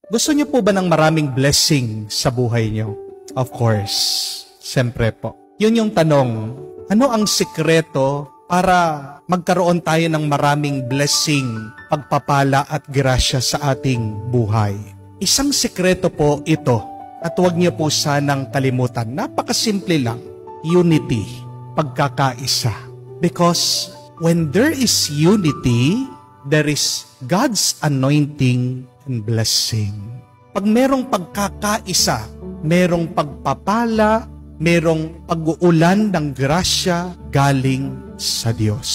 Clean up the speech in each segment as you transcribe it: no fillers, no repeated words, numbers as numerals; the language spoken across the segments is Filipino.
Gusto niyo po ba ng maraming blessing sa buhay niyo? Of course. Siyempre po. Yun yung tanong. Ano ang sikreto para magkaroon tayo ng maraming blessing, pagpapala at grasya sa ating buhay? Isang sikreto po ito. At huwag niyo po sanang kalimutan. Napakasimple lang. Unity. Pagkakaisa. Because when there is unity, there is God's anointing and blessing. Pag merong pagkakaisa, merong pagpapala, merong pag-uulan ng grasya galing sa Diyos.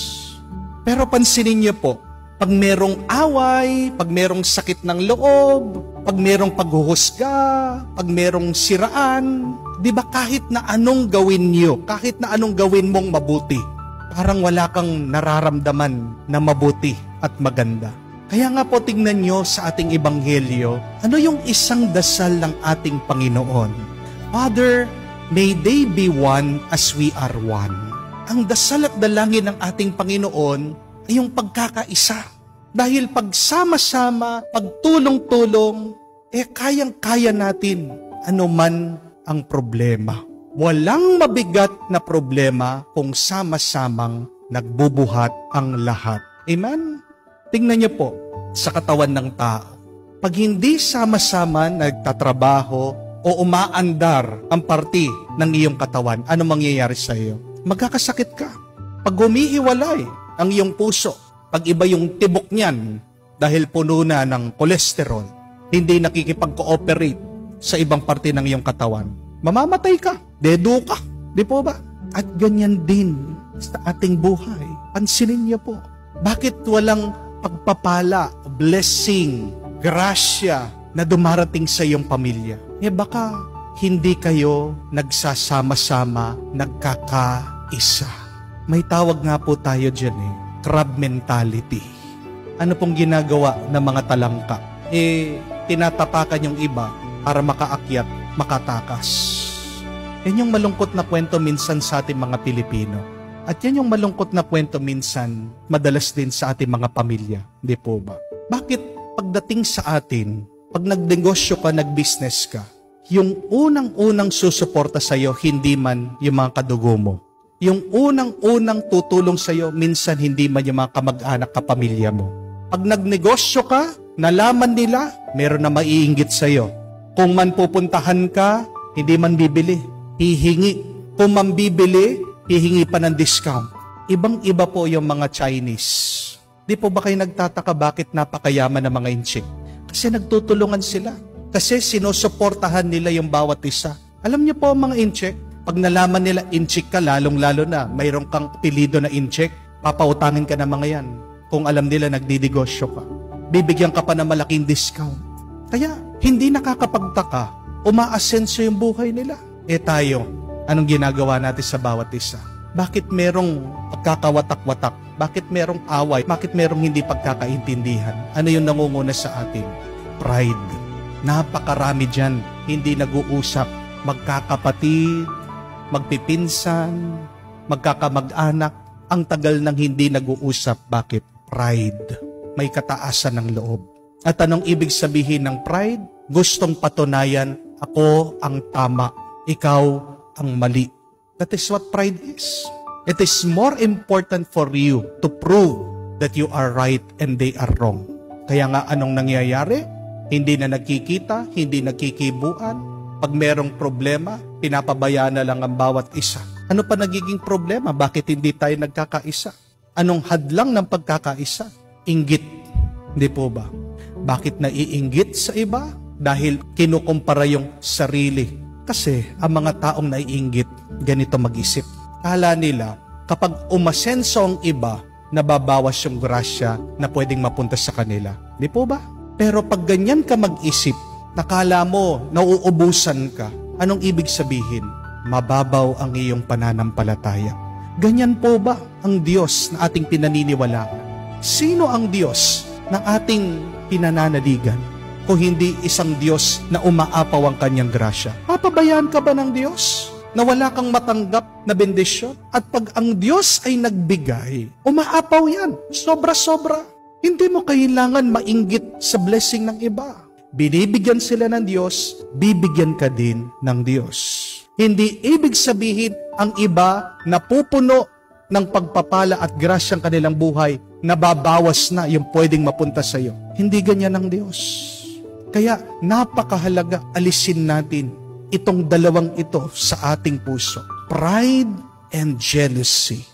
Pero pansinin niyo po, pag merong away, pag merong sakit ng loob, pag merong paghuhusga, pag merong siraan, di ba kahit na anong gawin niyo, kahit na anong gawin mong mabuti, parang wala kang nararamdaman na mabuti at maganda. Kaya nga po tingnan nyo sa ating ebanghelyo, ano yung isang dasal ng ating Panginoon? Father, may they be one as we are one. Ang dasal at dalangin ng ating Panginoon ay yung pagkakaisa. Dahil pagsama-sama, pagtulong-tulong, kayang-kaya natin anuman ang problema. Walang mabigat na problema kung sama-samang nagbubuhat ang lahat. Amen? Tingnan niyo po, sa katawan ng tao, pag hindi sama-sama nagtatrabaho o umaandar ang parti ng iyong katawan, ano mangyayari sa iyo? Magkakasakit ka. Pag humihiwalay ang iyong puso, pag iba yung tibok niyan dahil puno na ng kolesterol, hindi nakikipag-cooperate sa ibang parte ng iyong katawan, mamamatay ka, dedo ka, di po ba? At ganyan din sa ating buhay. Pansinin niyo po, bakit walang pagpapala, blessing, grasya na dumarating sa iyong pamilya? Baka hindi kayo nagsasama-sama, nagkakaisa. May tawag nga po tayo dyan crab mentality. Ano pong ginagawa ng mga talangka? Tinatapakan yung iba para makaakyat, makatakas. Yan yung malungkot na kwento minsan sa ating mga Pilipino. At yan yung malungkot na kwento minsan, madalas din sa ating mga pamilya. Di po ba? Bakit pagdating sa atin, pag nagnegosyo ka, nagbusiness ka, yung unang-unang susuporta sa'yo, hindi man yung mga kadugo mo. Yung unang-unang tutulong sa'yo, minsan hindi man yung mga kamag-anak, kapamilya mo. Pag nagnegosyo ka, nalaman nila, meron na maiinggit sa'yo. Kung man pupuntahan ka, hindi man bibili, hihingi. Kung man bibili, hihingi pa ng discount. Ibang-iba po yung mga Chinese. Di po ba kayo nagtataka bakit napakayaman ng mga inchik? Kasi nagtutulungan sila. Kasi sinusuportahan nila yung bawat isa. Alam niyo po mga inchik, pag nalaman nila inchik ka, lalong-lalo na, mayroon kang apelido na inchik, papautangin ka ng mga yan. Kung alam nila nagdidegosyo ka, bibigyan ka pa ng malaking discount. Kaya hindi nakakapagtaka, umaasenso yung buhay nila. Tayo, anong ginagawa natin sa bawat isa? Bakit merong pagkakawatak-watak? Bakit merong away? Bakit merong hindi pagkakaintindihan? Ano yung nangunguna sa atin? Pride. Napakarami dyan, hindi nag-uusap. Magkakapatid, magpipinsan, magkakamag-anak. Ang tagal nang hindi nag-uusap. Bakit? Pride. May kataasan ng loob. At anong ibig sabihin ng pride? Gustong patunayan, ako ang tama, ikaw ang mali. That is what pride is. It is more important for you to prove that you are right and they are wrong. Kaya nga anong nangyayari? Hindi na nagkikita, hindi nagkikibuan. Pag merong problema, pinapabayaan na lang ang bawat isa. Ano pa nagiging problema? Bakit hindi tayo nagkakaisa? Anong hadlang ng pagkakaisa? Inggit. Hindi po ba? Bakit naiinggit sa iba? Dahil kinukumpara yung sarili. Kasi ang mga taong naiinggit, ganito mag-isip. Kala nila, kapag umasenso ang iba, nababawas yung grasya na pwedeng mapunta sa kanila. Di po ba? Pero pag ganyan ka mag-isip, nakala mo, nauubusan ka, anong ibig sabihin? Mababaw ang iyong pananampalataya. Ganyan po ba ang Diyos na ating pinaniniwalaan? Sino ang Diyos na ating pinananaligan? Kung hindi isang Diyos na umaapaw ang kanyang grasya. Papabayaan ka ba ng Diyos na wala kang matanggap na bendisyon? At pag ang Diyos ay nagbigay, umaapaw yan. Sobra-sobra. Hindi mo kailangan mainggit sa blessing ng iba. binibigyan sila ng Diyos, bibigyan ka din ng Diyos. Hindi ibig sabihin ang iba na pupuno ng pagpapala at grasyang kanilang buhay, nababawas na yung pwedeng mapunta sa iyo. Hindi ganyan ang Diyos. Kaya napakahalaga alisin natin itong dalawang ito sa ating puso. Pride and jealousy.